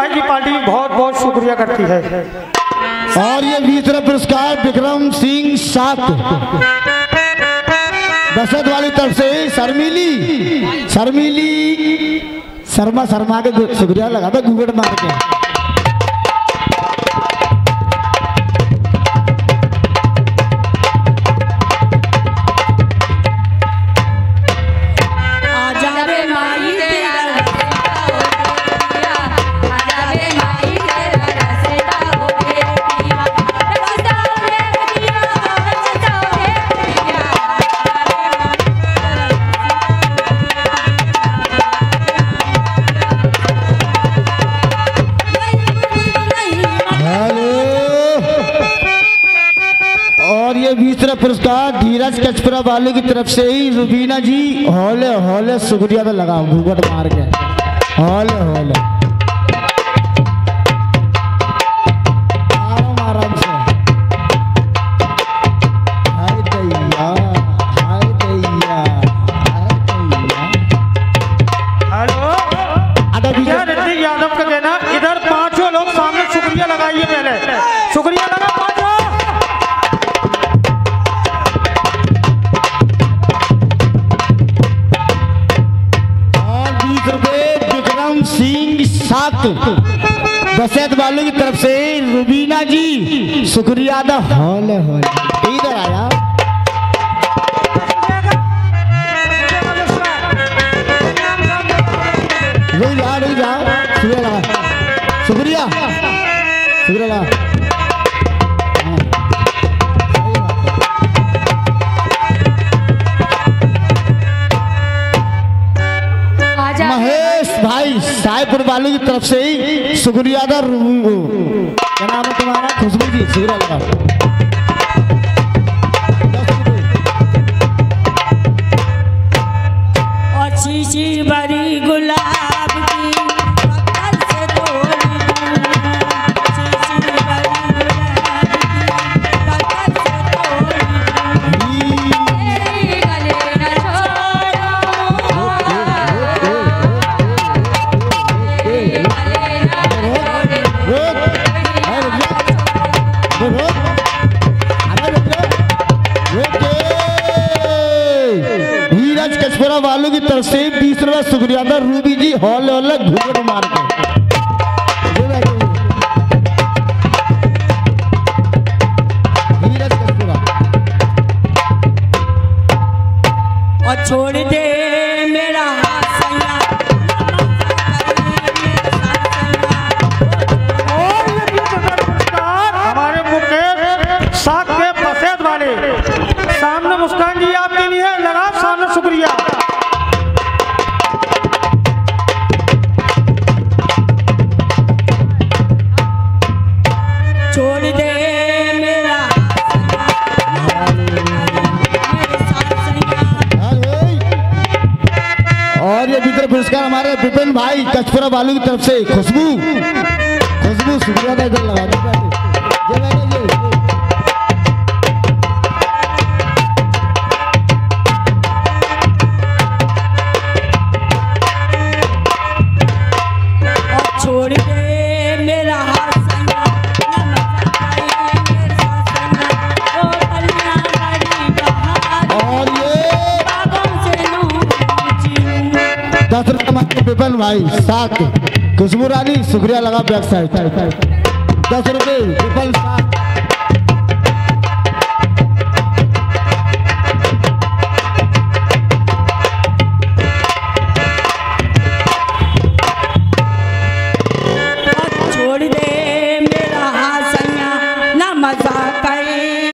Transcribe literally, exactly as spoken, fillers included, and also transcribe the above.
भाई की पार्टी बहुत बहुत शुक्रिया करती है। और ये दूसरा पुरस्कार विक्रम सिंह सात बसत वाली तरफ से शर्मिली शर्मिली शर्मा शर्मा के शुक्रिया लगा था घूंघट मार के। पुरस्कार धीरज कचपुरा वाले की तरफ से ही रुबीना जी हौले हौले शुक्रिया तो लगाओ घूंघट मार के हौले हौले आराम आराम से। हाय दैया हाय दैया हाय दैया। हेलो यार ऋतिक यादव का देना इधर पांचों लोग सामने शुक्रिया लगाइए पहले शुक्रिया लगा पांचों। सिंह सात बसत वालों की तरफ से रुबीना जी शुक्रिया अदा हौले हौले। इधर आया रुक जा रुक जा शुक्रिया लगा शुक्रिया शुक्रिया लगा। महेश भाई साहेबपुर वालों की तरफ से ही शुक्रिया था। क्या नाम है तुम्हारा? खुशबू जी शुक्रिया लगा। अच्छी सी बड़ी गुलाब की पत्थर से तोड़ी वालों की तरफ से बीस रुपया शुक्रिया था। रूबी जी हौले हौले घूंघट मार के और छोड़ दे मेरा हमारे मुकेश साथ के बसत वाले सामने मुस्कान जी आपके लिए लगा सामने शुक्रिया। छोड़ दे मेरा और ये भीतर पुरस्कार हमारे विपिन भाई कचपुरा वालों की तरफ से खुशबू खुशबू शुक्रिया था। इधर लगा छोड़ दे मेरा दस रुपये विपिन भाई सात खुशबू रानी शुक्रिया लगा बैक साइड दस रुपये विपिन सात। छोड़ दे मेरा हासना ना मजाक